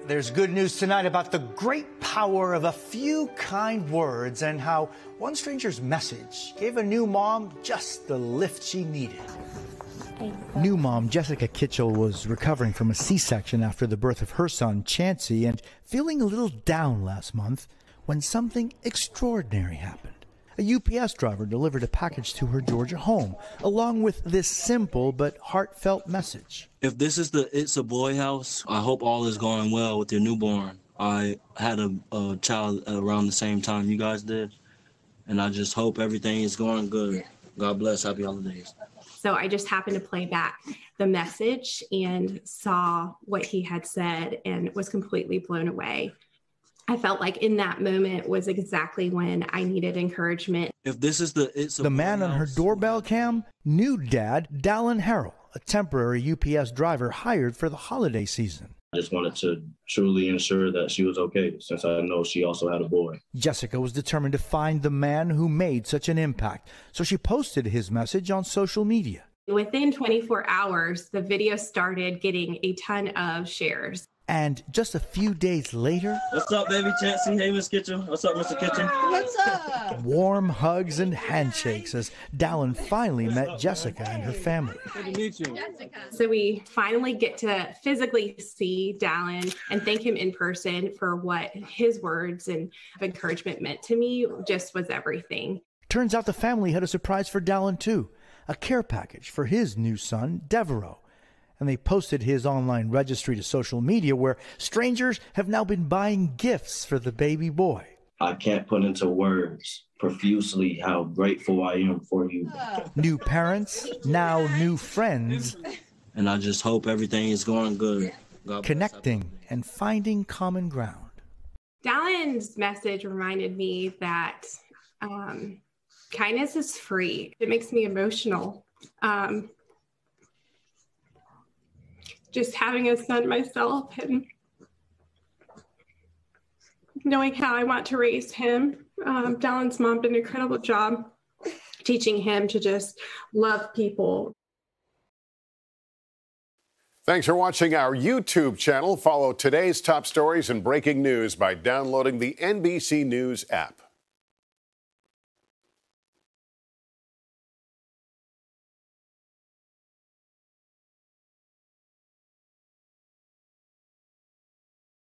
There's good news tonight about the great power of a few kind words and how one stranger's message gave a new mom just the lift she needed. New mom Jessica Kitchell was recovering from a C-section after the birth of her son, Chancey, and feeling a little down last month when something extraordinary happened. A UPS driver delivered a package to her Georgia home, along with this simple but heartfelt message. If this is the It's a Boy house, I hope all is going well with your newborn. I had a child around the same time you guys did, and I just hope everything is going good. God bless. Happy holidays. So I just happened to play back the message and saw what he had said and was completely blown away. I felt like in that moment was exactly when I needed encouragement. If this is the man on her doorbell cam, new dad, Dallin Harrell, a temporary UPS driver hired for the holiday season. I just wanted to truly ensure that she was okay, since I know she also had a boy. Jessica was determined to find the man who made such an impact, so she posted his message on social media. Within 24 hours, the video started getting a ton of shares. And just a few days later... What's up, baby Chancey? Hey, Miss Kitchen. What's up, Mr. Kitchen? What's up? Warm hugs and handshakes as Dallin finally met Jessica and her family. Good to meet you. So we finally get to physically see Dallin and thank him in person for what his words and encouragement meant to me. Just was everything. Turns out the family had a surprise for Dallin too, a care package for his new son, Devereaux. And they posted his online registry to social media where strangers have now been buying gifts for the baby boy. I can't put into words profusely how grateful I am for you. New parents, now new friends. And I just hope everything is going good. Connecting and finding common ground. Dallin's message reminded me that kindness is free. It makes me emotional. Just having a son myself and knowing how I want to raise him. Dallin's mom did an incredible job teaching him to just love people. Thanks for watching our YouTube channel. Follow today's top stories and breaking news by downloading the NBC News app.